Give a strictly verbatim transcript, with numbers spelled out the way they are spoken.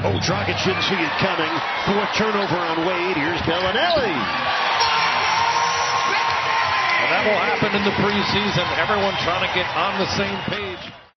Oh, Dragic didn't see it coming. Fourth turnover on Wade. Here's Bellinelli. Well, that will happen in the preseason. Everyone trying to get on the same page.